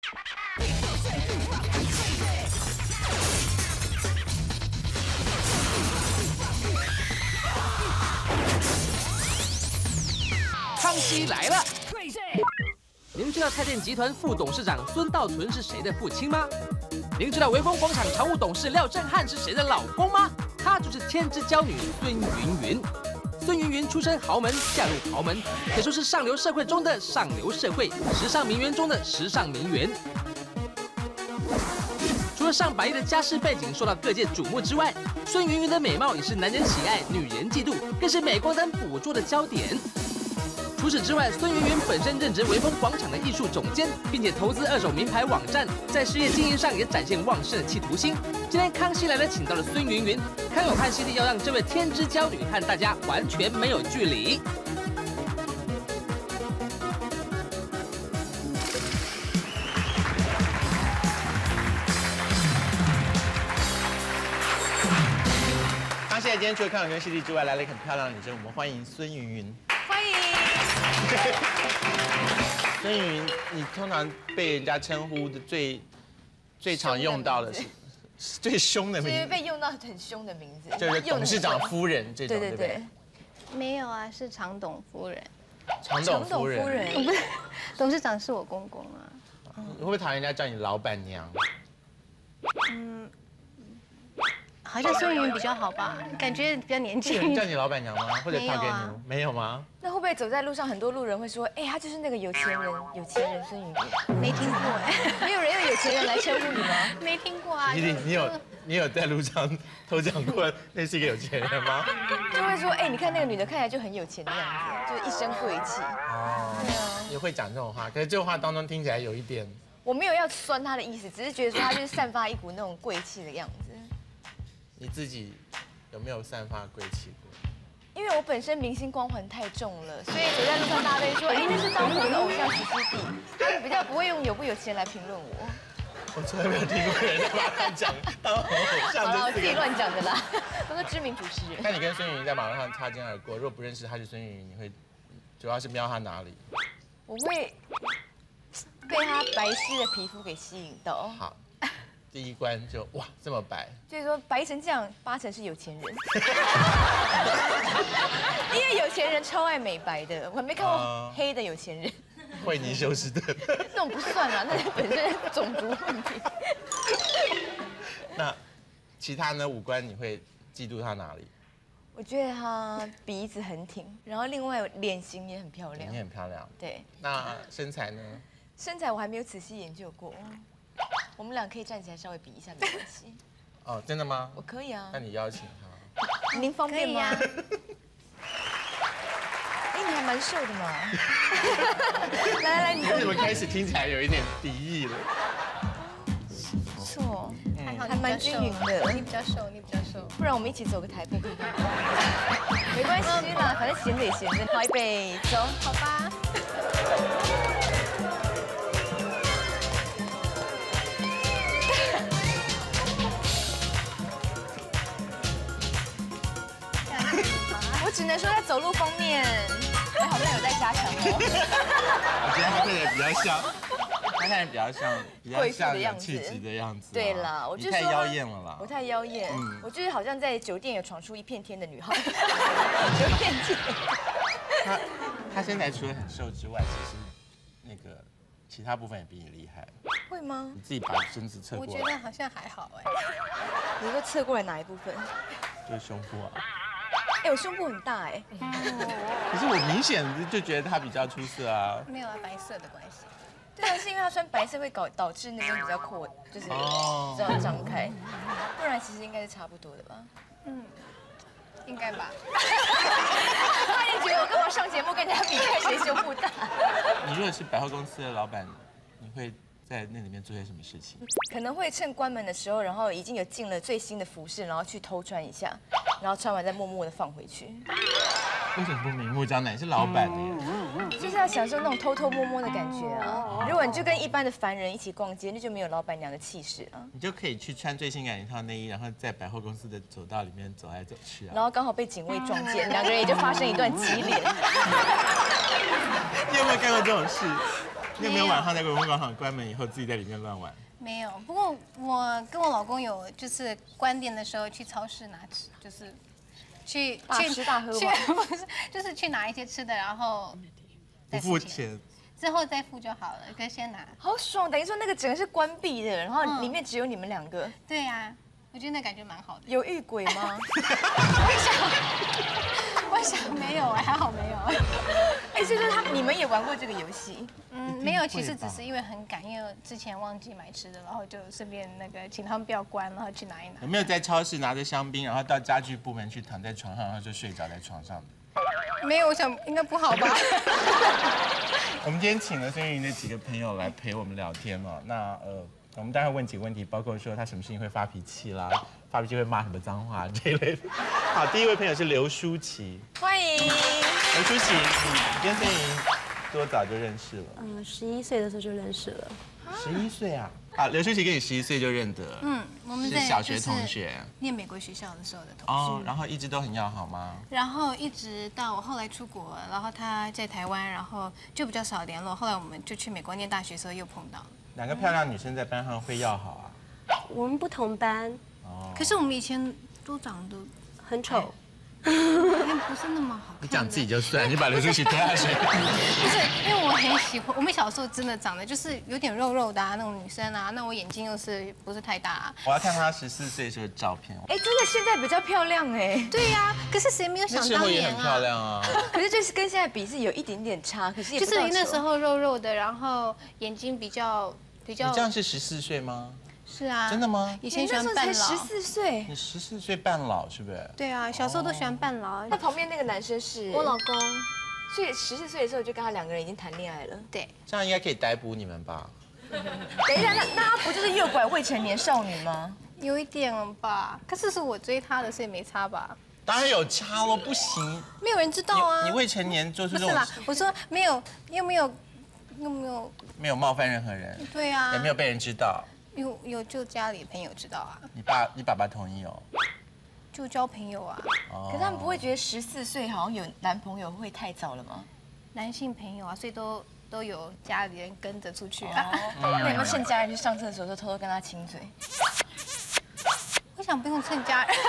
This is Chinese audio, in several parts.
康熙来了！您知道蔡电集团副董事长孙道存是谁的父亲吗？您知道微风广场常务董事廖振汉是谁的老公吗？她就是天之娇女孙芸芸。孙芸芸出身豪门，嫁入豪门，可说是上流社会中的上流社会，时尚名媛中的时尚名媛。除了上百亿的家世背景受到各界瞩目之外，孙芸芸的美貌也是男人喜爱、女人嫉妒，更是镁光灯捕捉的焦点。除此之外，孙芸芸本身任职微风广场的艺术总监，并且投资2手名牌网站，在事业经营上也展现旺盛的企图心。今天康熙来了，请到了孙芸芸，康永汉系列要让这位天之娇女和大家完全没有距离。 康熙来今天除了康永跟系列之外，来了一个很漂亮的女生，我们欢迎孙芸芸。 欢迎。 孙芸芸，你通常被人家称呼的最常用到的是最凶的名字， 就是被用到很凶的名字， 就是董事长夫人这种，对不对？ 没有啊，是常董夫人。 常董夫人， 不是，董事长是我公公啊。 你会不会讨厌人家叫你老板娘？ 好像孙芸芸比较好吧，感觉比较年轻。 有人叫你老板娘吗？或者讨给你？没有吗？ 那会不会走在路上，很多路人会说，哎，他就是那个有钱人孙芸芸？ 没听过哎， 没有人用有钱人来称呼你吗？ 没听过啊。 你有在路上偷讲过那是一个有钱人吗？ 就会说，哎，你看那个女的看起来就很有钱的样子，就是一身贵气。哦，对啊。 也会讲这种话，可是这种话当中听起来有一点， 我没有要酸他的意思，只是觉得说他就是散发一股那种贵气的样子。 你自己有没有散发贵气过？ 因为我本身明星光环太重了，所以走在路上大家都会说，哎，那是当红的偶像徐熙娣，他们比较不会用有不有钱来评论我。 我从来没有听过人把他讲当红偶像， 好了，我自己乱讲的啦，都是知名主持人。 那你跟孙芸芸在马路上擦肩而过，如果不认识他是孙芸芸，你会主要是瞄他哪里？ 我会被他白皙的皮肤给吸引到。 好。第一关就哇这么白， 就是说白成这样，8成是有钱人。因为有钱人超爱美白的，我还没看过黑的有钱人。 惠妮休斯顿。 那种不算啦，那本身种族问题。 那其他呢五官你会嫉妒他哪里？ 我觉得他鼻子很挺，然后另外脸型也很漂亮。 你很漂亮。对。那身材呢？ 身材我还没有仔细研究过。我们俩可以站起来稍微比一下，没关系。 哦，真的吗？ 我可以啊。 那你邀请他。 您方便吗？哎，你还蛮瘦的嘛。来，你怎么开始听起来有一点敌意了？ 不错，还蛮均匀的。 你比较瘦，你比较瘦。 不然我们一起走个台北看看。没关系啦，反正闲着也闲着。好，预备，走， 好吧。 我只能说在走路方面，还好像有在加强哦。 我觉得他看起来比较像，他看起来比较像有气质的样子。 对啦，我就说太妖艳了啦。 我太妖艳，我就是好像在酒店有闯出一片天的女孩。有片天。 他身材除了很瘦之外，其实那个其他部分也比你厉害。 会吗？ 你自己把身子侧过来。 我觉得好像还好哎。 你说侧过来哪一部分？ 就是胸部啊。 哎，我胸部很大哎。 可是我明显就觉得他比较出色啊。 没有啊，白色的关系。 对啊，是因为他穿白色会导致那边比较阔，就是这样张开，不然其实应该是差不多的吧。 应该吧。 他一定觉得我干嘛上节目跟人家比看谁胸部大？ 你如果是百货公司的老板，你会在那里面做些什么事情？ 可能会趁关门的时候，然后已经有进了最新的服饰，然后去偷穿一下，然后穿完再默默的放回去。 为什么不明目张胆？你是老板的耶， 就是要享受那种偷偷摸摸的感觉啊！如果你就跟一般的凡人一起逛街，那就没有老板娘的气势啊。 你就可以去穿最性感一套内衣，然后在百货公司的走道里面走来走去啊。 然后刚好被警卫撞见，2个人也就发生一段激烈。 你有没有干过这种事？ 你有没有晚上在文峰广场关门以后自己在里面乱玩？ 没有，不过我跟我老公有就是关店的时候去超市拿吃，就是去大吃大喝吗？ 不是，就是去拿一些吃的，然后不付钱， 之后再付就好了，可以先拿。 好爽，等于说那个整个是关闭的，然后里面只有你们两个。 对呀，我觉得那感觉蛮好的。 有遇鬼吗？ 我想没有哎，还好没有。 哎，所以说你们也玩过这个游戏？ 没有，其实只是因为很赶，因为之前忘记买吃的，然后就顺便那个请他们不要关，然后去拿一拿。 有没有在超市拿着香槟，然后到家具部门去躺在床上，然后就睡着在床上的？ 没有，我想应该不好吧。 我们今天请了孙芸芸的几个朋友来陪我们聊天哦。那我们当然问几个问题，包括说他什么事情会发脾气啦，发脾气会骂什么脏话这一类的。好，第一位朋友是刘舒淇， 欢迎。 刘舒淇，你跟孙芸芸多早就认识了 ？11岁的时候就认识了。 11岁啊？好，刘舒淇跟你11岁就认得。 我们在是小学同学， 念美国学校的时候的同学。 哦，然后一直都很要好吗？ 然后一直到我后来出国，然后他在台湾，然后就比较少联络。后来我们就去美国念大学的时候又碰到了。 两个漂亮女生在班上会要好啊？ 我们不同班。 哦。 可是我们以前都长得很丑。 不是那么好看。 你讲自己就算，你把刘舒淇推下水。 不是，因为我很喜欢，我们小时候真的长得就是有点肉肉的那种女生啊，那我眼睛又是不是太大。 我要看她14岁时候的照片。 哎，真的现在比较漂亮哎。 对呀，可是谁没有想当年啊？ 那时候也很漂亮啊。 可是就是跟现在比是有一点点差，可是也就是那时候肉肉的，然后眼睛比较。 你这样是14岁吗？ 是啊。 真的吗？ 以前喜欢扮老。 才14岁。 你14岁扮老是不是？ 对啊，小时候都喜欢扮老。 那旁边那个男生是我老公， 所以14岁的时候就跟他两个人已经谈恋爱了。 对。 这样应该可以逮捕你们吧？ 等一下，那他不就是诱拐未成年少女吗？ 有一点吧，可是是我追他的，所以没差吧？ 当然有差咯，不行。 没有人知道啊。 你未成年就是这种。 不是啦，我说没有，又没有。 没有冒犯任何人， 对啊， 也没有被人知道， 有就家里朋友知道啊。 你爸爸同意哦？ 就交朋友啊。 可是他们不会觉得14岁好像有男朋友会太早了吗？ 男性朋友啊，所以都有家里人跟着出去啊。 那有没有趁家人去上厕所的时候偷偷跟他亲嘴？ 我想不用趁家人。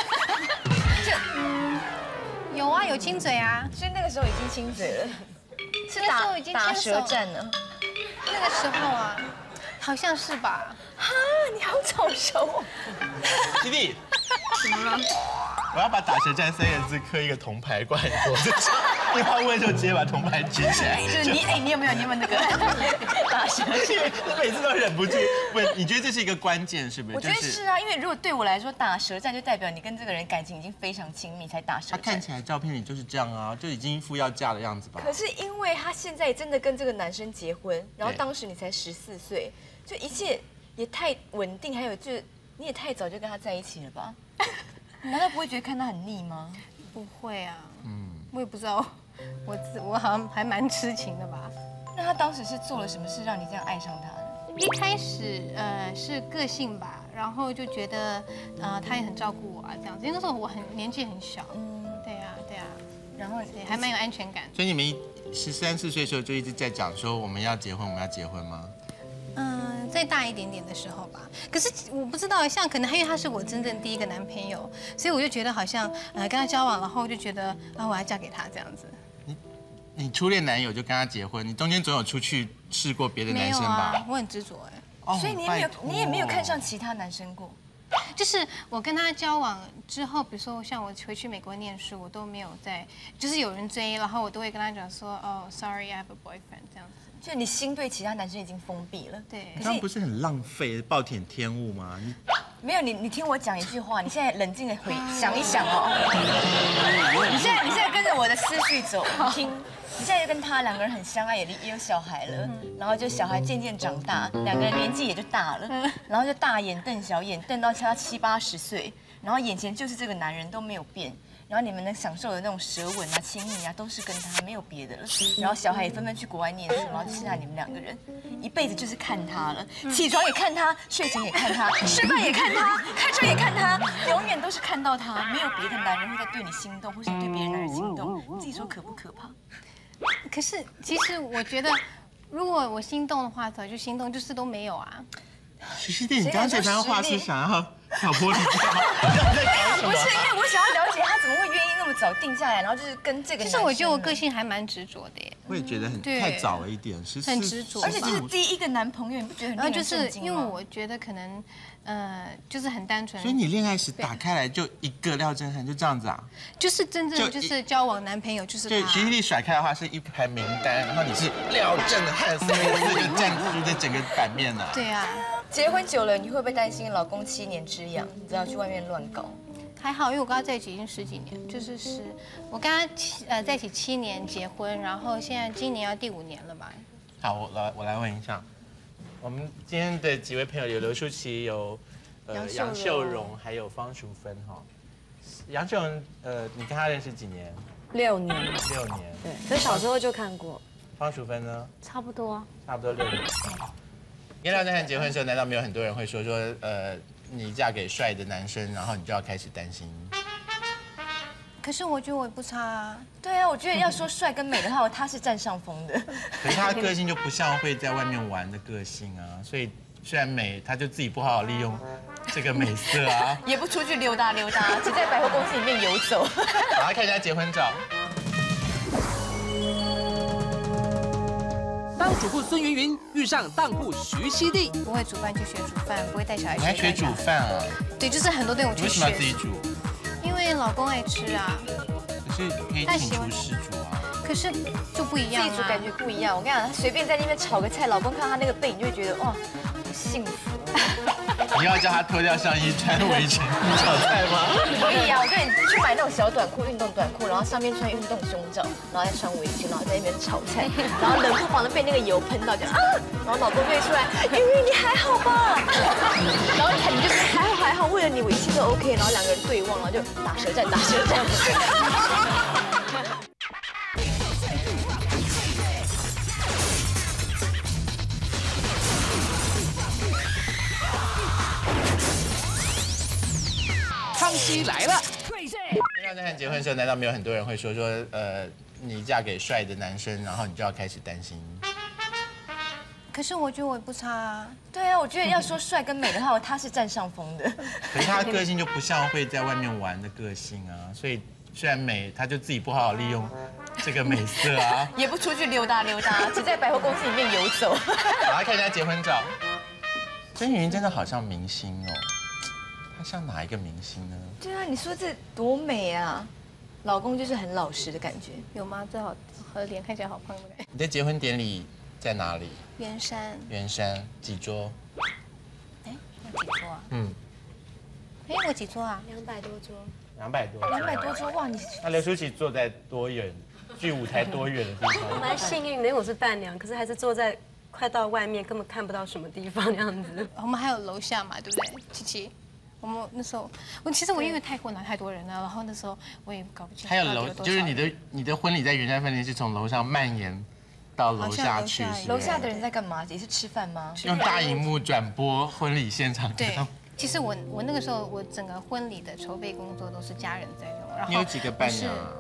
有啊，有亲嘴啊。 所以那个时候已经亲嘴了。是打舌战呢？ 那个时候啊，好像是吧？ 哈，你好早熟。 弟弟，怎么了？我要把打舌战3个字刻一个铜牌挂你脖子上，电话问的时候直接把铜牌举起来。 就是你有没有那个打舌战？ 每次都忍不住问，你觉得这是一个关键是不是？ 我觉得是啊，因为如果对我来说打舌战就代表你跟这个人感情已经非常亲密才打舌战。 他看起来照片里就是这样啊，就已经一副要嫁的样子吧。 可是因为他现在真的跟这个男生结婚，然后当时你才14岁，就一切也太稳定，还有就是你也太早就跟他在一起了吧？你难道不会觉得看他很腻吗？ 不会啊，我也不知道，我好像还蛮痴情的吧。 那他当时是做了什么事让你这样爱上他呢？ 一开始是个性吧，然后就觉得他也很照顾我啊这样子，因为那时候我年纪很小，对啊，然后还蛮有安全感。 所以你们13、14岁的时候就一直在讲说我们要结婚吗？ 再大一点点的时候吧。可是我不知道，像可能因为他是我真正第一个男朋友，所以我就觉得好像跟他交往，然后就觉得我要嫁给他这样子。 你初恋男友就跟他结婚，你中间总有出去试过别的男生吧？ 没有啊，我很执着哎。 所以你也没有看上其他男生过？ 就是我跟他交往之后，比如说像我回去美国念书，我都没有就是有人追，然后我都会跟他讲说，哦 ，sorry, I have a boyfriend 这样子。 就你心对其他男生已经封闭了。 对。 这样不是很浪费，暴殄天物吗？ 没有，你听我讲一句话，你现在冷静的想一想哦。你现在跟着我的思绪走，听。你现在跟他两个人很相爱，也有小孩了，然后就小孩渐渐长大，两个人年纪也就大了，然后就大眼瞪小眼，瞪到他70、80岁，然后眼前就是这个男人都没有变，然后你们能享受的那种舌吻啊、亲密啊，都是跟他，没有别的了。然后小孩也纷纷去国外念书，然后就剩下你们两个人，一辈子就是看他了，起床也看他，睡前也看他，吃饭也看他，开车也看他，永远都是看到他，没有别的男人会在对你心动，或是你对别的男人心动，你自己说可不可怕？ 可是其实我觉得如果我心动的话，早就心动，就是都没有啊。 徐熙娣，你刚刚这番话是想要挑拨离间吗？ 不是，因为我想要了解他怎么会愿意那么早定下来，然后就是跟这个。 其实我觉得我个性还蛮执着的耶。 我也觉得太早了一点， 很执着， 而且这是第一个男朋友，你不觉得很令人震惊吗？ 因为我觉得可能，就是很单纯。 所以你恋爱时打开来就一个廖振汉，就这样子啊？ 就是真正就是交往男朋友就是他。 就徐熙娣甩开的话是一排名单，然后你是廖振汉4个字就占据在整个版面了。 对啊。 结婚久了，你会不会担心老公7年之痒，你知道去外面乱搞？ 还好，因为我跟他在一起已经10几年，我跟他在一起7年结婚，然后现在今年要第5年了吧。 好，我来问一下，我们今天的几位朋友有刘舒淇，有杨秀荣，还有方淑芬哈。杨秀荣，你跟他认识几年 6年。 6年。 对，所以小时候就看过。 方淑芬呢？ 差不多。 差不多6年。跟廖振汉结婚的时候，难道没有很多人会说你嫁给帅的男生，然后你就要开始担心？ 可是我觉得我也不差啊。 对啊，我觉得要说帅跟美的话，他是占上风的。 可是他的个性就不像会在外面玩的个性啊，所以虽然美，他就自己不好好利用这个美色啊， 也不出去溜达溜达，只在百货公司里面游走。 好，来看一下结婚照。 当主妇孙芸芸遇上当铺徐熙娣， 不会煮饭就学煮饭，不会带小孩。 你还学煮饭啊？ 对，就是很多东西我去学。 为什么要自己煮？ 因为老公爱吃啊。 可是可以请厨师煮啊。 可是就不一样啊， 自己煮感觉不一样。我跟你讲，他随便在那边炒个菜，老公看到他那个背，你就会觉得哇，好幸福。 你要叫他脱掉上衣穿围裙炒菜吗？ 可以啊，我跟你去买那种小短裤、运动短裤，然后上面穿运动胸罩，然后再穿围裙，然后在那边炒菜，然后冷不防的被那个油喷到，就啊，然后老公就会出来，芸芸你还好吧？然后你就是还好，为了你我一切都 OK， 然后两个人对望，然后就打舌战。 康熙来了。 跟廖振汉结婚的时候，难道没有很多人会说你嫁给帅的男生，然后你就要开始担心？ 可是我觉得我也不差啊。 对啊，我觉得要说帅跟美的话，他是占上风的。 可是他的个性就不像会在外面玩的个性啊，所以虽然美，他就自己不好好利用这个美色啊， 也不出去溜达溜达，只在百货公司里面游走。 好，来看一下结婚照。孙芸芸真的好像明星哦，她像哪一个明星呢？ 对啊，你说这多美啊！老公就是很老实的感觉。 有吗？最好和脸看起来好胖的感觉。 你的结婚典礼在哪里？ 圆山。 圆山几桌？ 哎，我几桌啊？哎，我几桌啊 200多桌。 200多。 200多桌哇！你那刘舒淇坐在多远？距舞台多远的地方？ 我蛮幸运的，因为我是伴娘，可是还是坐在快到外面，根本看不到什么地方那样子。 我们还有楼下嘛，对不对？琪琪，我们那时候，其实我因为太混了，太多人了，然后那时候我也搞不清。 还有楼，就是你的婚礼在圆山饭店是从楼上蔓延到楼下去， 楼下的人在干嘛？也是吃饭吗？ 用大荧幕转播婚礼现场。 对，其实我那个时候我整个婚礼的筹备工作都是家人在用，然后你有几个伴娘啊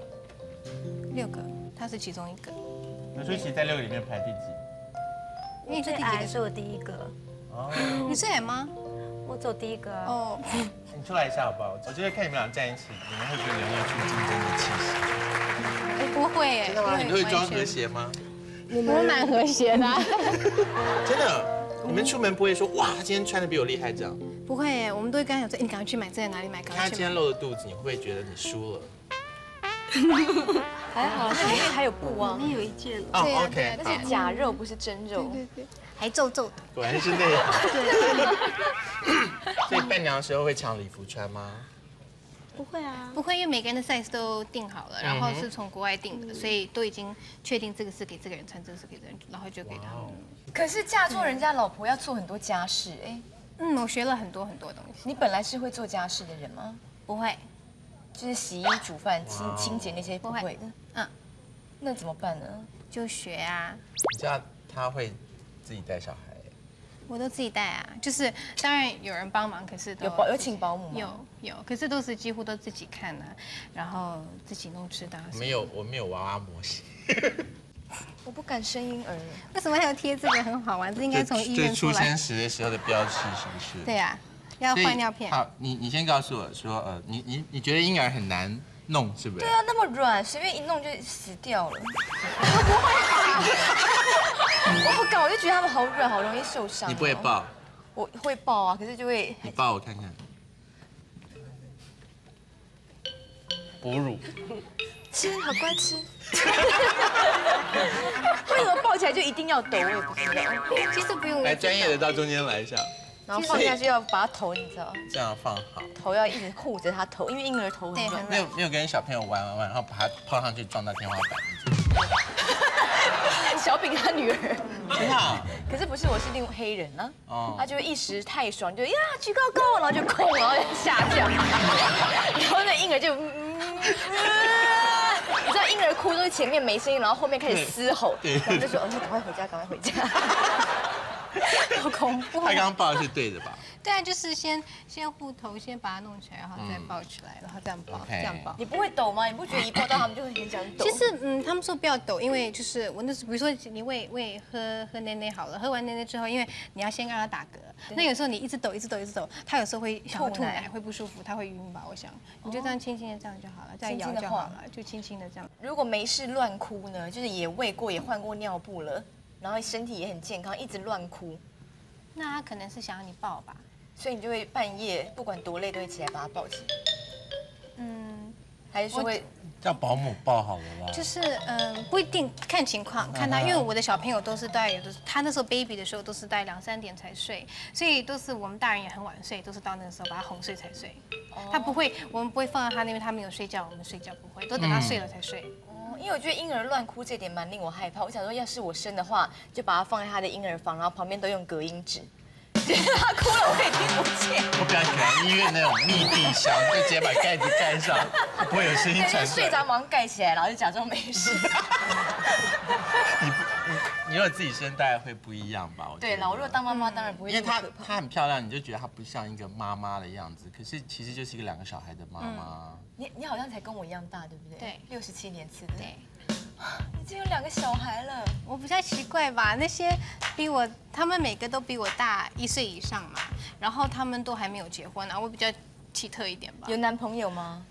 ？6个，他是其中一个。 刘舒淇在6个里面排第几？ 因为你是第几个？ 是我第1个。 哦， 你是矮吗？ 我走第1个。 哦， 你出来一下好不好？我觉得看你们俩站一起，你们会不会流露出竞争的气息？ 不会耶。 真的吗？你们会装和谐吗？ 我们蛮和谐的。 真的？你们出门不会说哇，他今天穿的比我厉害这样？ 不会耶，我们都会跟他讲说，你赶快去买，这在哪里买？ 他今天露的肚子，你会不会觉得你输了？ 还好，那里面还有布啊， 里面有一件。 哦 ，OK， 那是假肉，不是真肉。 对，还皱皱的。 果然是那样。 对。 所以伴娘的时候会抢礼服穿吗？ 不会啊， 不会，因为每个人的 size 都定好了，然后是从国外订的，所以都已经确定这个是给这个人穿，这个是给这个人，然后就给他们。 可是嫁做人家老婆要做很多家事，哎， 我学了很多很多东西。 你本来是会做家事的人吗？ 不会， 就是洗衣、煮饭、清洁那些不会的。那怎么办呢？ 就学啊。 你知道他会自己带小孩？ 我都自己带啊，就是当然有人帮忙，可是有请保姆吗？ 有，可是都是几乎都自己看啊，然后自己弄吃的。 我们有娃娃模型。 我不敢生婴儿。 为什么还有贴这个很好玩？这应该从医院出来。 出生时的时候的标志是不是？ 对呀，要换尿片。 好，你先告诉我说，你觉得婴儿很难弄是不是？ 对啊，那么软，随便一弄就死掉了。我不敢，我就觉得他们好软，好容易受伤。 你不会抱？ 我会抱啊，可是就会。 你抱我看看。哺乳。 吃，好乖吃。为什么抱起来就一定要抖？我也不知道。 其实不用。 来，专业的到中间来一下。 然后放下去要把它头，你知道？ 这样放好。 头要一直护着它头，因为婴儿头很软。 没有跟小朋友玩，然后把它抛上去撞到天花板。 小饼他女儿。 真的？ 可是不是，我是另黑人呢。哦。他就会一时太爽，就呀举高高，然后就空，然后就下降，然后那婴儿就你知道婴儿哭都是前面没声音，然后后面开始嘶吼，然后就说哦，赶快回家，赶快回家。好恐怖！ 他刚刚抱的是对的吧？ 对啊，就是先护头，先把它弄起来，然后再抱起来，然后这样抱，这样抱。 你不会抖吗？你不觉得一抱到他们就会很想抖？ 其实他们说不要抖，因为就是我那时，比如说你喂喝奶奶好了，喝完奶奶之后，因为你要先让它打嗝，那有时候你一直抖，它有时候会想要吐奶，会不舒服，它会晕吧？我想，你就这样轻轻的这样就好了，这样摇就好了，就轻轻的这样。 如果没事乱哭呢？就是也喂过，也换过尿布了。然后身体也很健康，一直乱哭， 那他可能是想要你抱吧， 所以你就会半夜不管多累都会起来把他抱起来。还是说会叫保姆抱好了啦。 就是不一定看情况，看他，因为我的小朋友都是大概有的，他那时候 baby 的时候都是大概2、3点才睡，所以都是我们大人也很晚睡，都是到那个时候把他哄睡才睡。他不会，我们不会放在他那边，他没有睡觉，我们睡觉不会，都等他睡了才睡。 因为我觉得婴儿乱哭这点蛮令我害怕。我想说，要是我生的话，就把它放在他的婴儿房，然后旁边都用隔音纸，他哭了我也听不见。 我比较喜欢医院那种密闭箱，就直接把盖子盖上，不会有声音传出来。 睡着马上盖起来，然后就假装没事。 你如果自己生，大概会不一样吧？ 对了，我如果当妈妈，当然不会。 因为她很漂亮，你就觉得她不像一个妈妈的样子，可是其实就是一个2个小孩的妈妈。 你好像才跟我一样大，对不对？ 对 ，67年次的。 对。 已经有2个小孩了， 我比较奇怪吧？那些他们每个都比我大1岁以上嘛，然后他们都还没有结婚啊，我比较奇特一点吧。 有男朋友吗？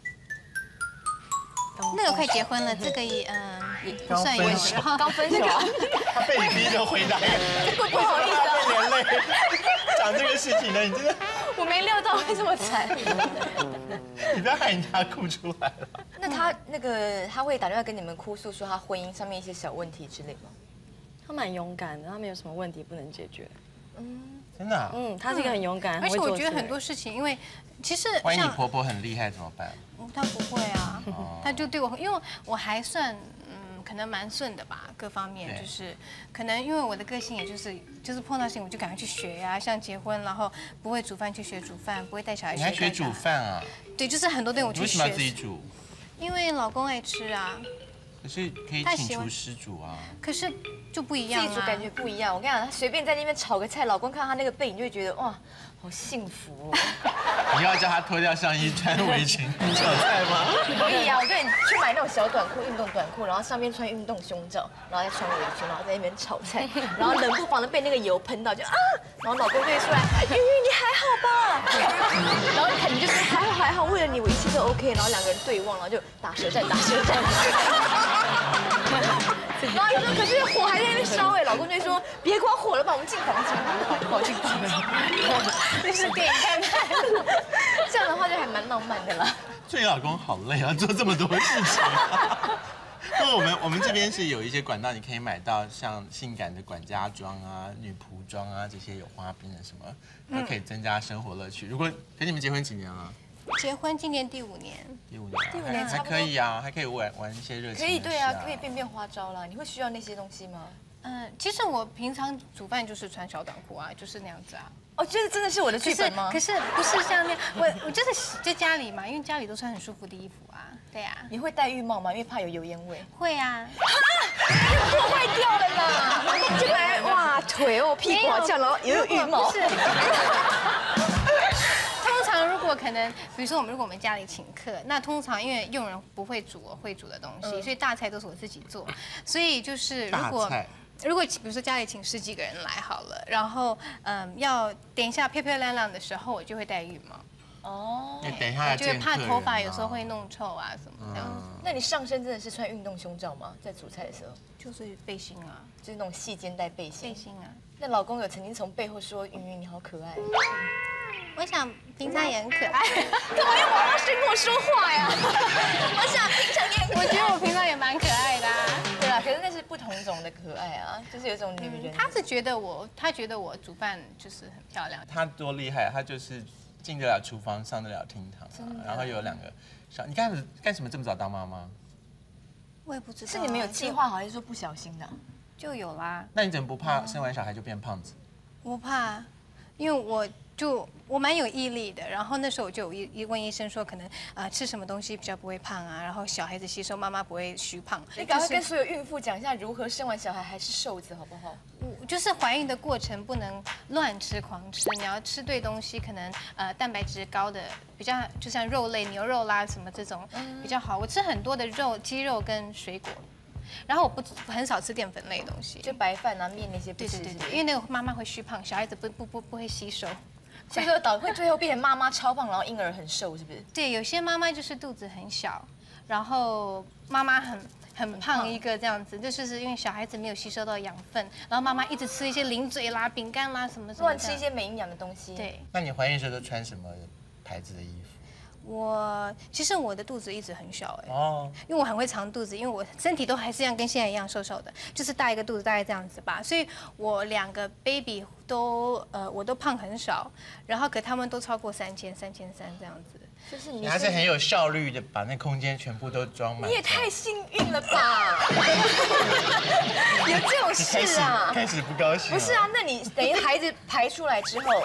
那个快结婚了，这个也不算有，然后刚分手啊。 他被你逼着回答， 不好意思啊， 连累。讲这个事情呢，你真的， 我没料到会这么惨。 你不要害人家哭出来了。 那他会打电话跟你们哭诉说他婚姻上面一些小问题之类吗？ 他蛮勇敢的，他没有什么问题不能解决。 真的。 他是一个很勇敢， 而且我觉得很多事情，因为其实万一你婆婆很厉害怎么办？ 他不会啊，他就对我，因为我还算可能蛮顺的吧，各方面就是可能因为我的个性也就是碰到事情我就赶快去学呀，像结婚然后不会煮饭去学煮饭，不会带小孩去。 你还学煮饭啊？ 对，就是很多东西我去学。 为什么要自己煮？ 因为老公爱吃啊。 可是可以请厨师煮啊。 可是就不一样啊。 自己煮感觉不一样。我跟你讲，他随便在那边炒个菜，老公看到他那个背影就会觉得哇，好幸福哦。 你要叫他脱掉上衣穿围裙炒菜吗？ 可以啊，我对你去买那种小短裤、运动短裤，然后上面穿运动胸罩，然后再穿围裙，然后在那边炒菜，然后冷不防的被那个油喷到，就啊，然后老公就会出来，云云你还好吧？然后你就说还好，为了你我一切都 OK， 然后2个人对望，然后就打舌战。然后他说可是火还在那边烧哎，老公就会说别关火了吧，我们进房间，跑进房间，那是电影看。这样的话就还蛮浪漫的啦。 所以老公好累啊，做这么多事情。不过我们这边是有一些管道，你可以买到像性感的管家装啊、女仆装啊这些有花边的什么，都可以增加生活乐趣。如果跟你们结婚几年了？ 结婚今年第5年。 第5年还可以啊，还可以玩一些热情的事啊。 可以对啊，可以变花招啦。你会需要那些东西吗？ 其实我平常煮饭就是穿小短裤啊，就是那样子啊。 哦，这真的是我的剧本吗？ 可是不是像那样，我就是在家里嘛，因为家里都穿很舒服的衣服啊。对啊。 你会戴浴帽吗？因为怕有油烟味。 会啊。 破坏掉了啦！就来哇腿哦屁股好像，然后也有浴帽。 通常如果可可能比如说如果我们家里请客，那通常因为佣人不会煮我会煮的东西，所以大菜都是我自己做。所以就是如果比如说家里请10几个人来好了，然后要等一下漂漂亮亮的时候，我就会戴浴帽。 哦， 等一下就会怕头发有时候会弄臭啊什么这样子。 那你上身真的是穿运动胸罩吗？在煮菜的时候？ 就是背心啊， 就是那种细肩带背心。 背心啊。 那老公有曾经从背后说：“云云你好可爱。” 我想平常也很可爱。 干嘛用王老师跟我说话呀？我想平常也很可爱。 我觉得我平常也蛮可爱的啊。 对啊，可是那是不同种的可爱啊，就是有一种女人。 他觉得我煮饭就是很漂亮。 他多厉害，他就是进得了厨房，上得了厅堂，然后有2个小。你干什么这么早当妈妈？ 我也不知道。 是你们有计划好，还是说不小心的？ 就有啦。 那你怎么不怕生完小孩就变胖子？ 我怕，因为我蛮有毅力的，然后那时候我就问医生说，可能吃什么东西比较不会胖啊，然后小孩子吸收，妈妈不会虚胖。 你赶快跟所有孕妇讲一下，如何生完小孩还是瘦子，好不好？ 就是怀孕的过程不能乱吃狂吃，你要吃对东西，可能蛋白质高的比较，就像肉类、牛肉啦什么这种比较好。我吃很多的肉、鸡肉跟水果。然后我很少吃淀粉类的东西， 就白饭啊、面那些不吃。 对，因为那个妈妈会虚胖，小孩子不会吸收， 所以说会最后变成妈妈超胖，然后婴儿很瘦，是不是？ 对，有些妈妈就是肚子很小，然后妈妈很胖一个这样子，就是因为小孩子没有吸收到养分，然后妈妈一直吃一些零嘴啦、饼干啦什么什么， 乱吃一些没营养的东西。 对。 那你怀孕时候都穿什么牌子的衣服？ 其实我的肚子一直很小哦， 因为我很会藏肚子，因为我身体都还是跟现在一样瘦瘦的，就是大一个肚子大概这样子吧，所以我2个 baby 我都胖很少，然后可他们都超过3000、3300这样子。 就是你还是很有效率的，把那空间全部都装满。 你也太幸运了吧！有这种事啊？ 开始不高兴。 不是啊，那你等于孩子排出来之后，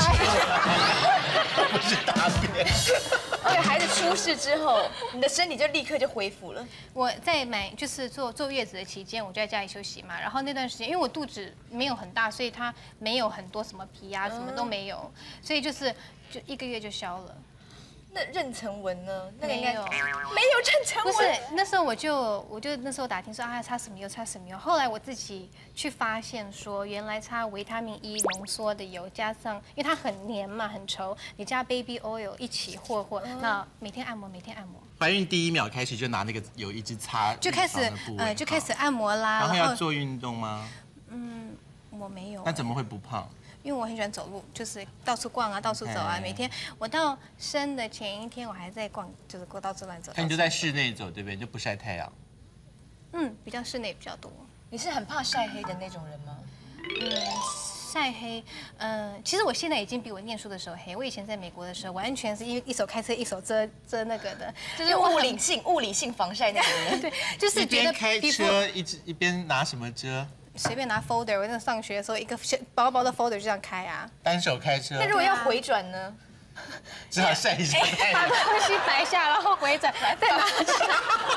不是大便。 对，孩子出世之后，你的身体就立刻就恢复了。 我在就是坐月子的期间，我就在家里休息嘛。然后那段时间，因为我肚子没有很大，所以它没有很多什么皮啊，什么都没有，所以就1个月就消了。 那妊娠纹呢？那个没有妊娠纹。 不是，那时候我就那时候打听说擦什么油擦什么油，后来我自己去发现说，原来擦维他命 E 浓缩的油，加上因为它很黏嘛，很稠，你加 baby oil 一起和，那每天按摩。 怀孕第1秒开始就拿那个油一直擦， 就开始就开始按摩啦。 然后要做运动吗？ 我没有。 那怎么会不胖？ 因为我很喜欢走路，就是到处逛啊，到处走啊。每天我到生的前一天，我还在逛，就是到处乱走。 那你就在室内走，对不对？就不晒太阳。 比较室内比较多。 你是很怕晒黑的那种人吗？ 晒黑，其实我现在已经比我念书的时候黑。我以前在美国的时候，完全是一手开车，一手遮那个的， 就是物理性防晒那种人。 对，就是觉得开车一边拿什么遮？ 随便拿 folder， 我那上学的时候一个薄薄的 folder 就这样开啊。 单手开车。 那如果要回转呢？ 只好晒一下太阳。 把东西摆下，然后回转，再拿起来。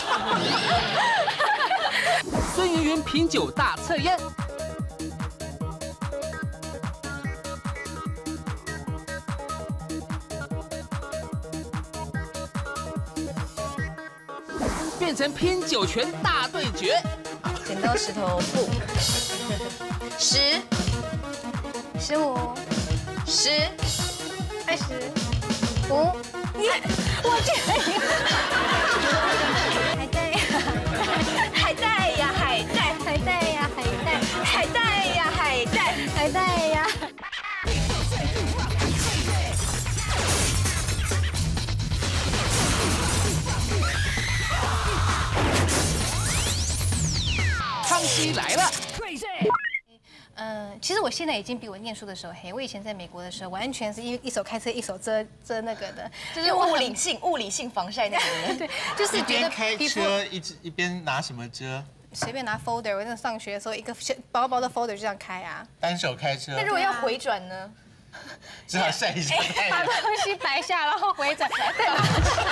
孙芸芸品酒大测验。变成拼酒拳大对决。 剪刀石头布，10、 15、 10、 20、5，我竟然赢了！海带呀， 海带呀，海带， 海带呀，海带， 海带呀，海带， 海带呀。 康熙来了。 其实我现在已经比我念书的时候黑。我以前在美国的时候，完全是一手开车，一手遮那个的， 就是物理性防晒那种人。 对，就是觉得开车一边拿什么遮？ 随便拿 folder， 我那上学的时候一个薄薄的 folder 就这样开啊。 单手开车。 那如果要回转呢？ 只好晒一下太阳。 把东西摆下，然后回转，再拿起来。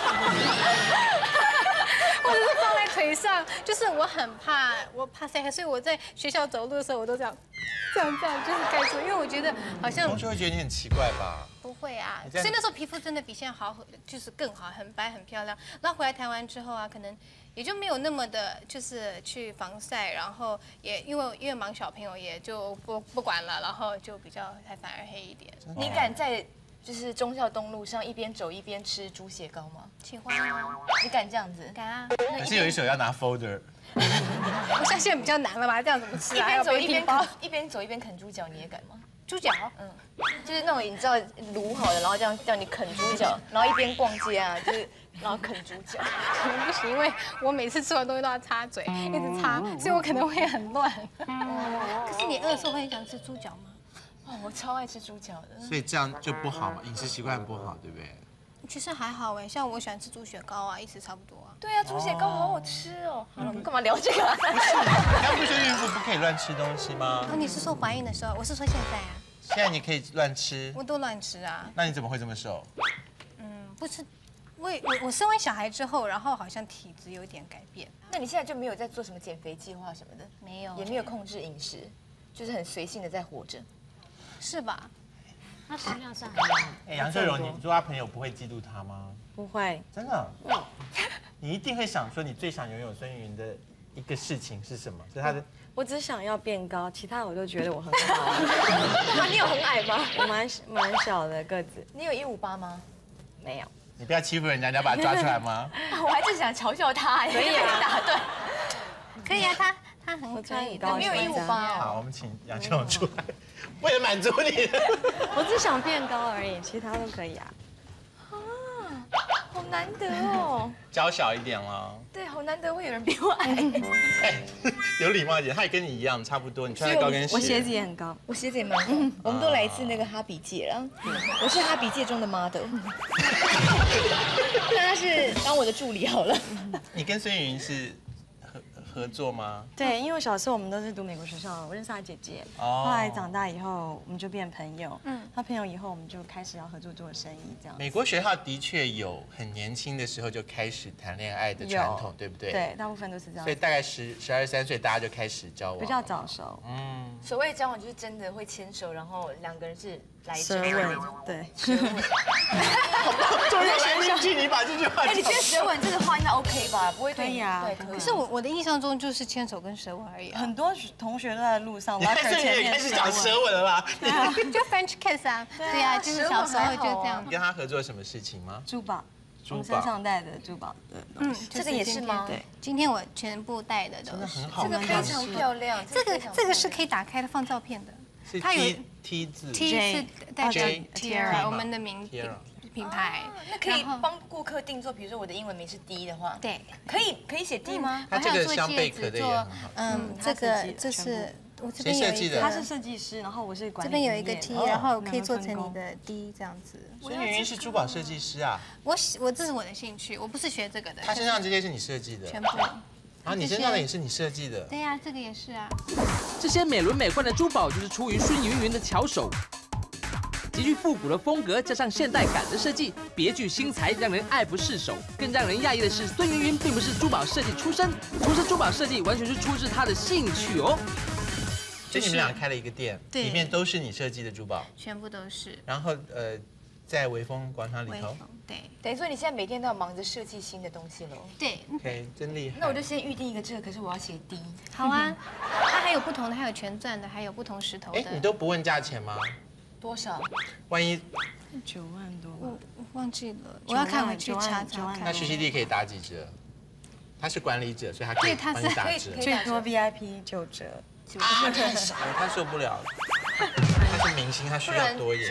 或者是放在腿上，就是我怕晒黑，所以我在学校走路的时候，我都这样，就是盖住，因为我觉得好像同学会觉得你很奇怪吧？ 不会啊，所以那时候皮肤真的比现在好，就是更好，很白很漂亮。然后回来台湾之后啊，可能也就没有那么的，就是去防晒，然后也因为忙小朋友，也就不管了，然后就比较还反而黑一点。 你敢在就是忠孝东路上一边走一边吃猪血糕吗？ 喜欢啊， 你敢这样子？ 敢啊！ 可是有一手要拿 folder， 我相信比较难了吧？这样怎么吃一啊？ 边走一边包啃，一边走一边啃猪脚，你也敢吗？ 猪脚， 就是那种你知道卤好的，然后这样叫你啃猪脚，然后一边逛街啊，就是然后啃猪脚。 可能不行，因为我每次吃完东西都要擦嘴，一直擦，所以我可能会很乱。可是你饿的时候会很想吃猪脚吗？ 哦，我超爱吃猪脚的。 所以这样就不好嘛，饮食习惯不好，对不对？ 其实还好哎，像我喜欢吃猪血糕啊，意思差不多啊。 对啊，猪血糕好好吃哦。好了，我们干嘛聊这个啊？ 你刚不是说孕妇不可以乱吃东西吗哦，？你是说怀孕的时候？我是说现在啊， 现在你可以乱吃， 我都乱吃啊。 那你怎么会这么瘦？ 不吃，我生完小孩之后，然后好像体质有一点改变。 那你现在就没有在做什么减肥计划什么的？ 没有， 也没有控制饮食，就是很随性的在活着。 是吧？ 他食量上还好。 哎，杨秀荣，你做他朋友不会嫉妒他吗？ 不会， 真的？你一定会想说，你最想拥有孙芸芸的一个事情是什么？是他的。 我只想要变高，其他我都觉得我很好。 你有很矮吗？ 我蛮小的个子， 你有158吗？ 没有。 你不要欺负人家，你要把他抓出来吗？ 我还正想嘲笑他哎，可以啊，打断。 可以啊，他很我可以， 穿很高， 没有158 好，我们请杨秀荣出来，为了满足你的。 我只想变高而已，其他都可以啊。 好难得哦。 娇小一点了。 对，好难得会有人比我矮。 哎，有礼貌一点，他也跟你一样，差不多。你穿的高跟鞋， 我鞋子也很高。 我鞋子也蛮高，我们都来自那个哈比界了。我是哈比界中的 model。那他是当我的助理好了。 你跟孙芸芸是合作吗？ 对，因为小时候我们都是读美国学校，我认识她姐姐。 哦后来长大以后，我们就变朋友。他朋友以后，我们就开始要合作做生意，这样。 美国学校的确有很年轻的时候就开始谈恋爱的传统，对不对？。 对，大部分都是这样所以。大概12、13岁，大家就开始交往， 比较早熟。 所谓交往就是真的会牵手，然后两个人是来舌真的那吻种。， 对。 终于来进去，你把这句话哎，你觉得舌吻这个话应该 OK 吧？不会对你可以啊对，可以。 可是我的印象中就是牵手跟舌吻而已啊， 很多同学都在路上， 你看这里也开始讲舌吻了啦。 就 French kiss 啊，对啊，就是小时候就这样你。跟他合作什么事情吗？ 珠宝， 珠宝我们身上戴的珠宝的东西。 这个也是吗？ 对， 今天我全部戴的都是。 很好这个非常漂亮。 这个是可以打开的放照片的。 是它有 T 字 T 是代表 J Tiara 我们的名 Tiara 品牌。 那可以然后帮顾客定做，比如说我的英文名是 D 的话， 对， 可以写 D 吗？ 它这个镶贝壳的也很好。 这个这是我这边有一谁设计的他是个， 设计师，然后我是管这理。 边有一个 T，然后可以做成你的 D 这样子。 孙芸芸是珠宝设计师啊， 我这是我的兴趣，我不是学这个的。 他身上这些是你设计的， 全部。 然后你身上的也是你设计的。 对呀，这个也是啊。 这些美轮美奂的珠宝就是出于孙芸芸的巧手，极具复古的风格加上现代感的设计，别具新才，让人爱不释手。更让人讶异的是，孙芸芸并不是珠宝设计出身，从事珠宝设计完全是出自她的兴趣哦。 所以你们俩开了一个店， 对里面都是你设计的珠宝， 全部都是然后在微风广场里头微风，对等于说你现在每天都要忙着设计新的东西喽。 对， ，OK，真厉害。 那我就先预定一个这个，可是我要写 D。 好啊。它还有不同的，还有全钻的，还有不同石头哎，你的。 都不问价钱吗？ 多少？ 万一 9万多吧。 我忘记了，我要看回去查 9万查看。 那徐熙娣可以打几折？他是管理者，所以他可以对他是帮你打折。 可以最多 VIP 9折。 啊，太少了，他受不了了。他是明星，他需要多一点。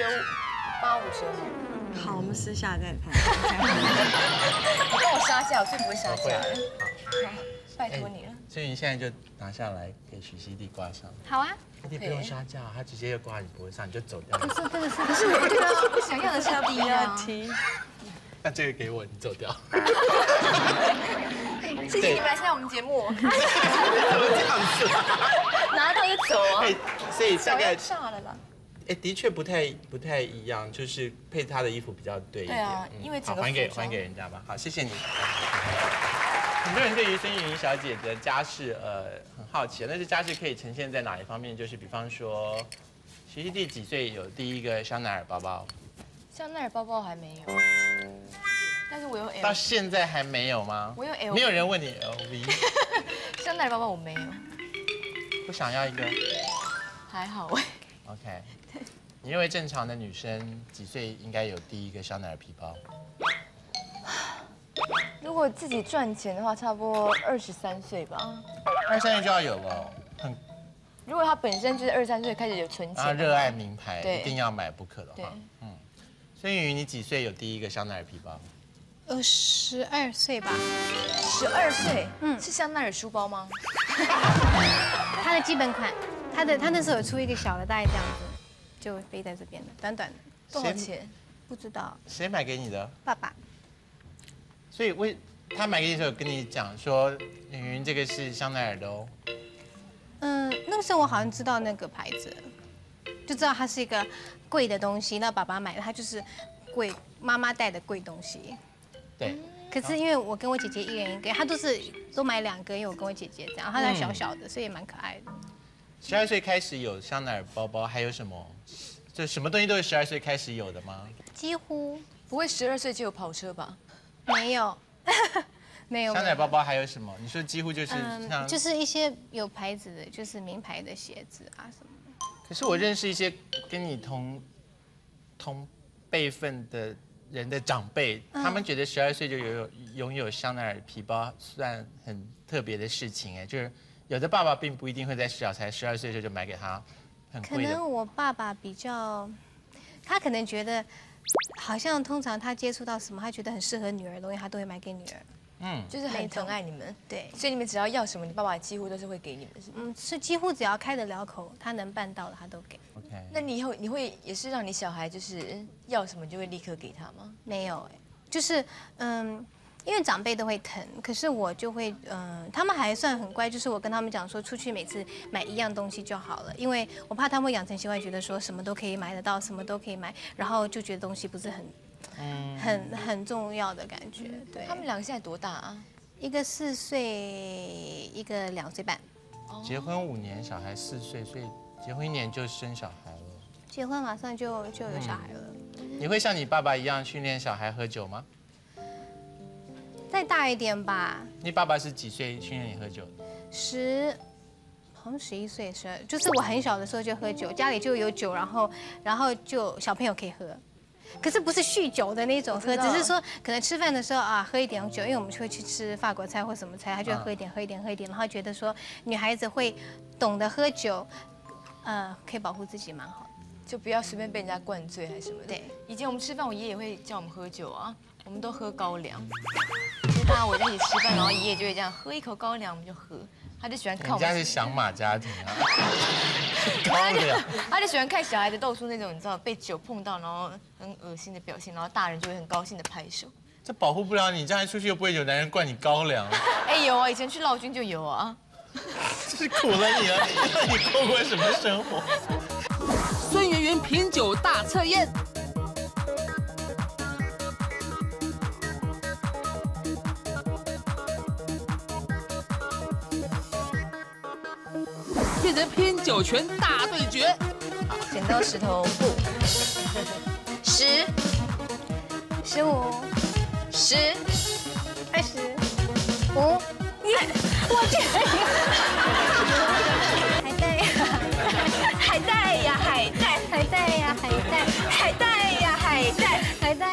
85折。 好，我们私下再谈。 你帮我杀价，我最不会杀不会价了。好，拜托你了。 所以你现在就拿下来给徐熙娣挂上。 好啊。 熙娣不用杀价，他直接就挂你脖子上，你就走掉。 这个是， 可是我对啊，我想要的是 D 啊。 那这个给我，你走掉。 谢谢你们来参加我们节目， 怎么这样子？ 拿到就走啊。 哎，所以大小要概炸了啦。 哎，的确不太一样，就是配他的衣服比较对一点。 对啊因为整个好服装还给人家吧。好，谢谢你。很多人对于孙芸芸小姐的家世很好奇，但是家世可以呈现在哪一方面？就是比方说，徐熙娣几岁有第一个香奈儿包包香奈儿包包还没有，但是我有 L。 到现在还没有吗？ 我有 L。 没有人问你 LV。 香奈儿包包我没有， 不想要一个？ 还好哎。 OK。你认为正常的女生几岁应该有第一个香奈儿皮包？ 如果自己赚钱的话，差不多23岁吧。 23岁就要有了，很。 如果他本身就是23岁开始有存钱， 啊，热爱名牌， 对一定要买不可的话，孙芸芸，你几岁有第一个香奈儿皮包 12岁吧。 12岁，是香奈儿书包吗？ 它的基本款，它那时候有出一个小的，大概这样子，就飞在这边的，短短的。 多少钱？ 不知道。 谁买给你的？ 爸爸。 所以他买给你的时候跟你讲说，芸芸这个是香奈儿的哦。 那个时候我好像知道那个牌子，就知道它是一个贵的东西。那爸爸买的，它就是贵，妈妈带的贵东西。 对。 可是因为我跟我姐姐一人一个，她都买2个，因为我跟我姐姐这样，她还小小的，所以也蛮可爱的。 12岁开始有香奈儿包包，还有什么？就什么东西都是12岁开始有的吗？ 几乎不会12岁就有跑车吧？ 没有。没有。 香奈儿包包还有什么？你说几乎就是像， 就是一些有牌子的，就是名牌的鞋子啊什么的。 可是我认识一些跟你同辈分的人的长辈，他们觉得12岁就拥有香奈儿皮包算很特别的事情哎，就是有的爸爸并不一定会在小才12岁的时候就买给他很贵的。 可能我爸爸比较，他可能觉得。好像通常他接触到什么，他觉得很适合女儿的东西，他都会买给女儿。 就是很疼爱你们。 对， 所以你们只要要什么，你爸爸几乎都是会给你们，是吗？ 是几乎只要开得了口，他能办到的他都给。 OK。 那你以后你会也是让你小孩就是要什么就会立刻给他吗？ 没有哎，就是因为长辈都会疼，可是我就会他们还算很乖，就是我跟他们讲说，出去每次买一样东西就好了，因为我怕他们会养成习惯，觉得说什么都可以买得到，什么都可以买，然后就觉得东西不是很重要的感觉。对。 他们2个现在多大啊？ 一个4岁，一个2岁半。 结婚5年，小孩4岁，所以结婚1年就生小孩了。 结婚马上就有小孩了。 你会像你爸爸一样训练小孩喝酒吗？ 再大一点吧。 你爸爸是几岁训练你喝酒的？ 好像11岁12，就是我很小的时候就喝酒，家里就有酒，然后就小朋友可以喝，可是不是酗酒的那种喝，只是说可能吃饭的时候啊喝一点酒，因为我们会去吃法国菜或什么菜，他就喝一点，然后觉得说女孩子会懂得喝酒，可以保护自己蛮好的， 就不要随便被人家灌醉还是什么的。 对， 以前我们吃饭，我爷爷会叫我们喝酒啊，我们都喝高粱。就是大家围在一起吃饭，然后爷爷就会这样喝一口高粱，我们就喝。他就喜欢看我们。 人家是响马家庭啊。高粱。 他就喜欢看小孩子露出那种你知道被酒碰到然后很恶心的表现，然后大人就会很高兴的拍手。 这保护不了你，将来出去又不会有男人灌你高粱。 哎有啊，以前去劳军就有啊。 这是苦了你了，你过过什么生活？ 孙芸芸品酒大测验。变成拼酒拳大对决。 好，剪刀石头布。10、 15、 10、 20、5、我去，海带呀， 海带呀，海带， 海带呀，海带， 海带呀，海带， 海带。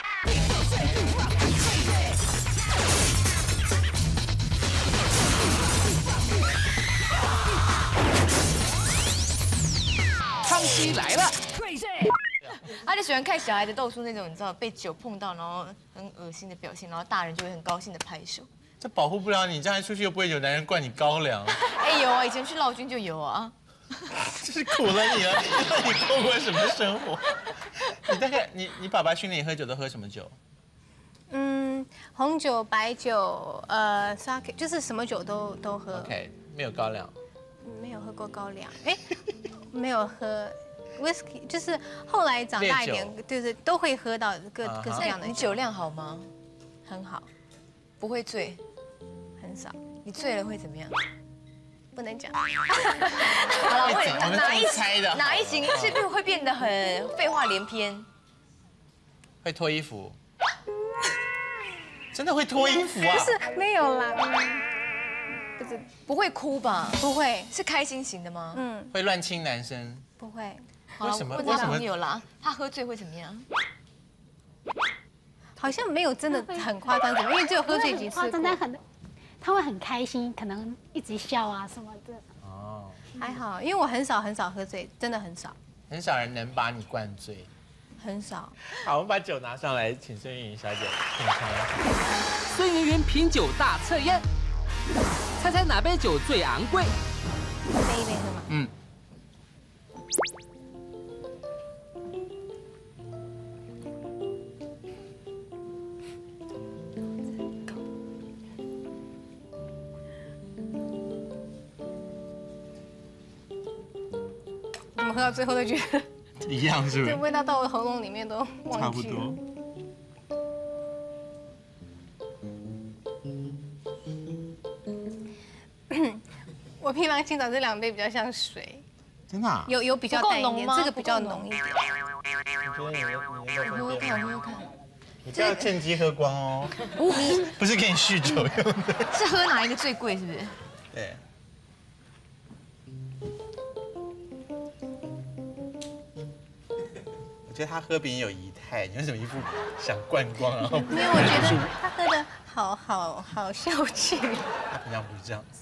康熙来了。 他就喜欢看小孩子露出那种你知道被酒碰到然后很恶心的表现，然后大人就会很高兴的拍手。 这保护不了你，将来出去又不会有男人灌你高粱。 哎有啊，以前去劳军就有啊。 这是苦了你了，你过过什么生活？你大概你爸爸训练你喝酒都喝什么酒？ 红酒、白酒，sake， 就是什么酒都喝。 OK， 没有高粱。 没有喝过高粱，哎，没有喝 whisky， 就是后来长大一点，就是都会喝到各式各样的。 你酒量好吗？ 很好， 不会醉， 很少。 你醉了会怎么样？ 不能讲。 好了， 我们自己猜的。 哪一集是不是会变得很废话连篇？ 会脱衣服，真的会脱衣服啊？ 不是没有啦， 不会哭吧？ 不会， 是开心型的吗？ 会乱亲男生？ 不会， 为什么？ 问他朋友啦，他喝醉会怎么样？ 好像没有真的很夸张，怎么？因为只有喝醉几次过。 夸张，但他会很开心，可能一直笑啊什么的。 哦， 还好，因为我很少喝醉，真的很少， 很少人能把你灌醉。 很少。 好，我们把酒拿上来，请孙芸芸小姐品尝。 孙芸芸品酒大测验，猜猜哪杯酒最昂贵？ 一杯一杯喝嘛。怎么喝到最后都觉得一样是不这是？ 味道到我喉咙里面都差不忘记了。 多。 我平常清早这2杯比较像水， 真的啊？ 有比较淡一点， 不够浓吗这个比较浓一点。 我觉得你喝喝看，喝喝看， 你不要趁机喝光哦。不是给你酗酒用的。 是喝哪一个最贵？是不是？ 对。我觉得他喝别人有仪态，你为什么一副想灌光然后？ 因为我觉得他喝的好秀气， 他平常不是这样子。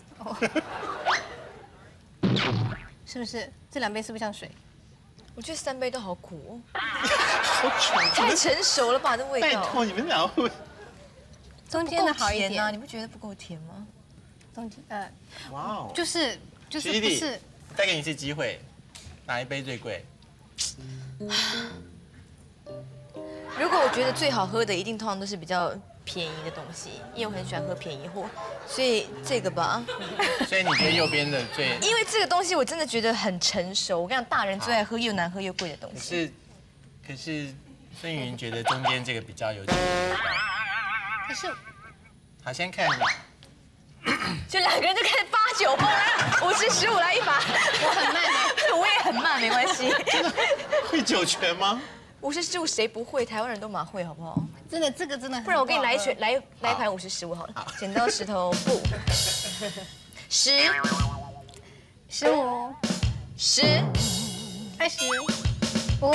是不是？这2杯是不是像水？ 我觉得3杯都好苦好蠢！ 太成熟了吧，这味道。 拜托你们俩会。 中间的好一甜啊， 点， 你不觉得不够甜吗？ 中间哇哦！ 就是不弟是。 再给你一次机会，哪一杯最贵？ 如果我觉得最好喝的，一定通常都是比较便宜的东西，因为我很喜欢喝便宜货，所以这个吧。 所以你觉得右边的最？ 因为这个东西我真的觉得很成熟，我跟你讲，大人最爱喝又难喝又贵的东西。 可是孙芸芸觉得中间这个比较有酒味道。 可是好，先看你。 就2个人就开始8、9分来，50、15来一把。 我很慢的， 我也很慢，没关系。 会酒拳吗？ 50、15谁不会？台湾人都蛮会，好不好？ 真的这个真的很。 不然我给你来一盘50、15好了。剪刀石头布。10、 15、 10、 25。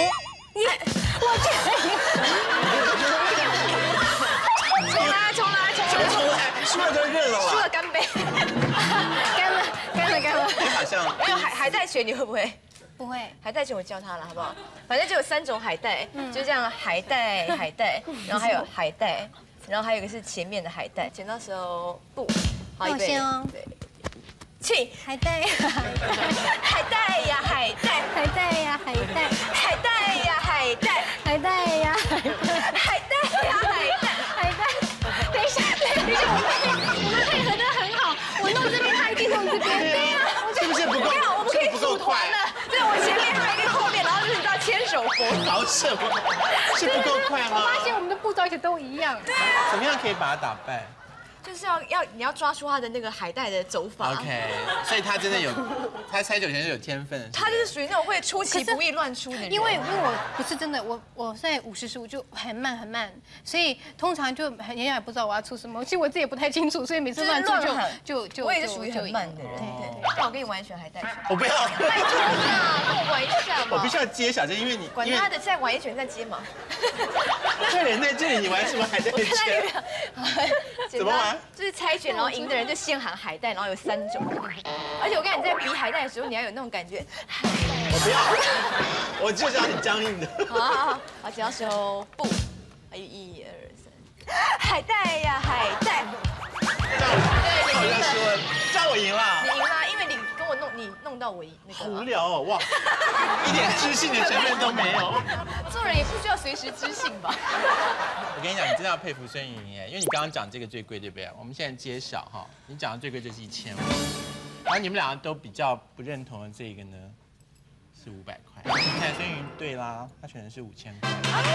重来， 输了就认了吧？ 输了干杯。 干了。 你好像没有海带拳，你会不会？ 不会。 海带拳我教他了，好不好？反正就有3种海带，就这样海带，然后还有海带，然后还有一个是前面的海带。剪刀石头布，好那我先哦。 对，请海带， 海带呀海带， 海带呀海带， 海带呀海带， 海带呀海带， 海带呀海带， 海带。等一下，我们配合得很好，我弄这边，他一定弄这边。对呀， 是不是不够？ 我们可以不够快了。对，我前面还有一个后面，然后就是你知道牵手活动。 搞什么？是不够快吗？ 我发现我们的步骤也都一样。对怎么样可以把他打败就是你要抓住他的那个海带的走法。 ？OK， 所以他真的有，他猜酒拳是有天分的。 他就是属于那种会出其不意乱出的人。 因为我不是真的，我现在50、15就很慢，所以通常就人家也不知道我要出什么，其实我自己也不太清楚，所以每次乱出就我也是属于很慢的人。对，那我跟你玩一拳海带拳。 我不要， 拜托啦，跟我玩一下嘛。 我必须要揭晓，就因为你， 管他的，再玩一拳再接嘛。 这人在这里，你玩什么海带我看他有拳？ 没有。 怎么玩？ 就是猜拳，然后赢的人就先喊海带，然后有3种。而且我跟你在比海带的时候，你要有那种感觉。 我不要，我就知道你僵硬的。 好，剪刀石头布，还有1、2、3，海带呀海带。 对，好像说，这样我赢了。 你赢啦，因为你跟我弄到我那个。 好无聊哦，哇，一点知性的成分都没有。 做人也不需要随时知性吧？ 我跟你讲，你真的要佩服孙芸芸，因为你刚刚讲这个最贵，对不对？我们现在揭晓哈，你讲的最贵就是1000万，然后你们两个都比较不认同的这个呢是500块。你看孙芸芸对啦，他选的是5000块。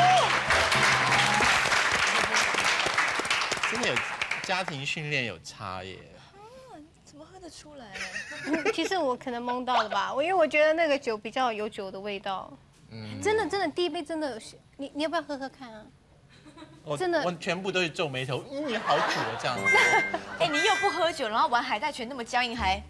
真的有家庭训练有差耶。 怎么喝得出来？ 其实我可能蒙到了吧，因为我觉得那个酒比较有酒的味道。真的，第一杯真的，你要不要喝喝看啊？ 真的我全部都是皱眉头，好苦哦这样子。 哎，你又不喝酒，然后玩海带拳那么僵硬，还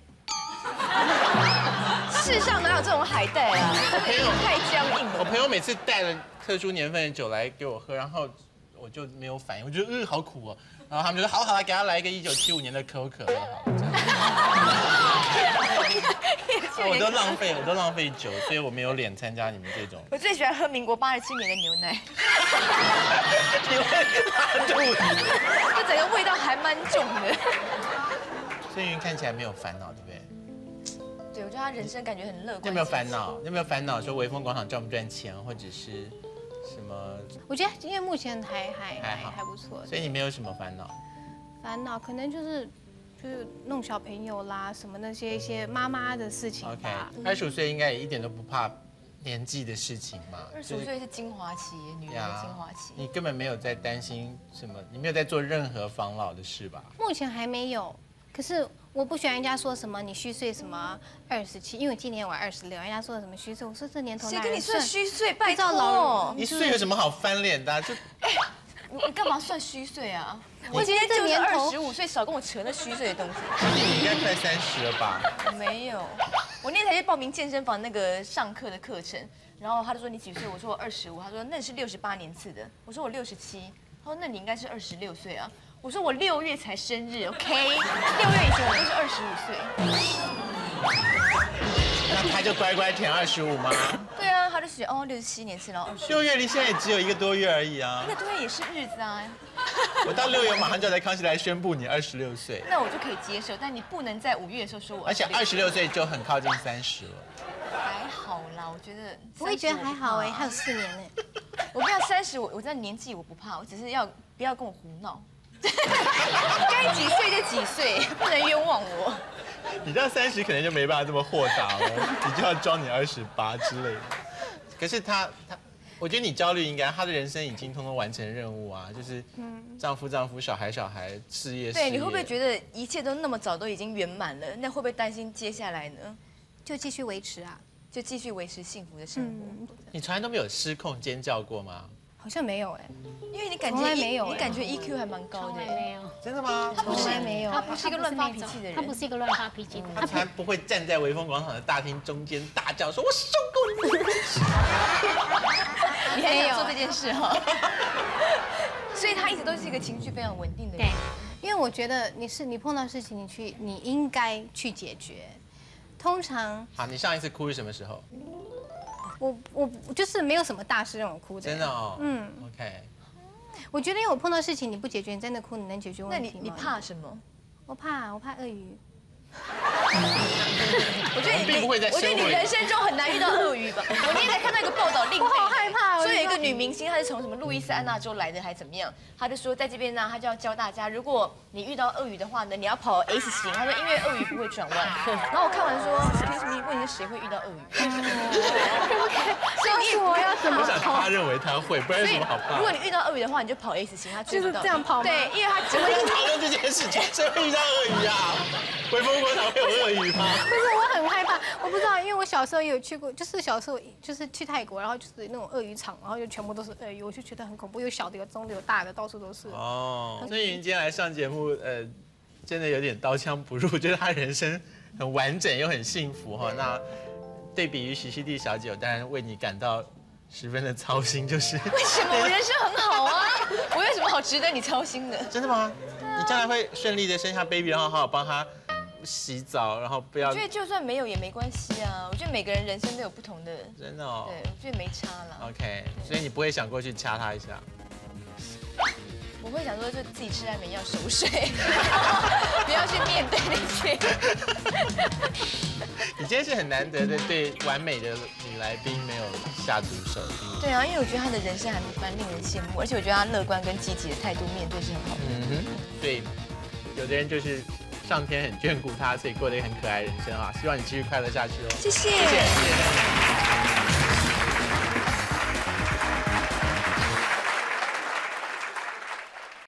世上哪有这种海带啊？太僵硬了。 我朋友每次带了特殊年份的酒来给我喝，然后我就没有反应，我觉得好苦哦。然后他们就说好，给他来一个1975年的可口可乐好了。我都浪费酒，所以我没有脸参加你们这种。 我最喜欢喝民国87年的牛奶， 你会拉肚子。 这整个味道还蛮重的。 孙云看起来没有烦恼，对不对？ 对，我觉得他人生感觉很乐观。 你有没有烦恼？你有没有烦恼说微风广场赚不赚钱，或者是什么？ 我觉得因为目前还不错， 所以你没有什么烦恼。 烦恼可能就是弄小朋友啦，什么那些一些妈妈的事情吧。 25岁应该也一点都不怕年纪的事情嘛。 25岁是精华期，女人的精华期。 你根本没有在担心什么，你没有在做任何防老的事吧？ 目前还没有。可是我不喜欢人家说什么你虚岁什么27，因为今年我26，人家说什么虚岁，我说这年头谁跟你算虚岁？拜托， 你岁有什么好翻脸的？就你干嘛算虚岁啊？我今天就是25岁，少跟我扯那虚岁的东西。 你应该快30了吧？ 我没有，我那天才去报名健身房那个上课的课程，然后他就说你几岁？我说我25，他说那是68年次的，我说我67，他说那你应该是26岁啊。我说我6月才生日 ，OK， 6月以前我都是25岁。 那他就乖乖填25吗？ 对啊，他就写哦67年次，然后 6月离现在也只有1个多月而已啊。 1个多月也是日子啊。 我到6月马上就在康熙来宣布你26岁。 那我就可以接受，但你不能在5月的时候说我。 而且26岁就很靠近30了。 还好啦，我觉得。 我也觉得还好哎，还有4年呢。 我不要30，我在年纪我不怕，我只是不要跟我胡闹。该几岁就几岁，不能冤枉我。 你到30可能就没办法这么豁达了，你就要装你28之类的。可是他，我觉得你焦虑应该，他的人生已经通通完成任务啊，就是丈夫、小孩、事业。 对，你会不会觉得一切都那么早都已经圆满了？那会不会担心接下来呢？ 就继续维持啊， 就继续维持幸福的生活。 你从来都没有失控尖叫过吗？ 好像没有哎， 因为你感觉没有， 你感觉 EQ 还蛮高的。 没有， 真的吗？ 他不是没有， 他不是一个乱发脾气的人， 他不是一个乱发脾气的人， 他才不会站在微风广场的大厅中间大叫说：“我受够你！” 你还想做这件事哈？所以他一直都是一个情绪非常稳定的人。 因为我觉得你碰到事情，你应该去解决。通常好，你上一次哭是什么时候？ 我就是没有什么大事让我哭的。 真的哦。OK。 我觉得因为我碰到事情你不解决，你真的哭，你能解决问题吗？ 那你怕什么？ 我怕鳄鱼。 我觉得你人生中很难遇到鳄鱼吧？我那天才看到一个报道，另类， 我好害怕。 说有一个女明星，她是从什么路易斯安那州来的，还怎么样？她就说在这边呢，她就要教大家，如果你遇到鳄鱼的话呢，你要跑 S 型。她说因为鳄鱼不会转弯。然后我看完说 ，Excuse me，问你是谁会遇到鳄鱼？ 所以我要怎么跑？ 他认为他会，不然有什么好怕？ 如果你遇到鳄鱼的话，你就跑 S 型，他就是这样跑。 对，因为他怎么要讨论这件事情？谁会遇到鳄鱼啊？微风广场会有鳄鱼吗？ 不是，我很害怕，我不知道，因为我小时候也有去过，就是小时候就是去泰国，然后就是那种鳄鱼场，然后就全部都是鳄鱼，我就觉得很恐怖，有小的、有中的、有大的，到处都是。 哦，孙芸今天来上节目，真的有点刀枪不入，觉得她人生很完整又很幸福哈。那对比于许熙娣小姐，我当然为你感到十分的操心，就是为什么我人生很好啊？我有什么好值得你操心的？ 真的吗？你将来会顺利的生下 baby， 然后好好帮他洗澡，然后不要。 我觉得就算没有也没关系啊。我觉得每个人人生都有不同的。 真的哦。 对，我觉得没差了。 OK， 所以你不会想过去掐他一下？ 我会想说，就自己吃安眠药熟睡，不要去面对那些。 你今天是很难得的对完美的女来宾没有下毒手。 对啊，因为我觉得她的人生还蛮令人羡慕，而且我觉得她乐观跟积极的态度面对是很好的。 对，有的人就是上天很眷顾她，所以过得一个很可爱的人生啊！希望你继续快乐下去哦。 谢谢。 谢谢。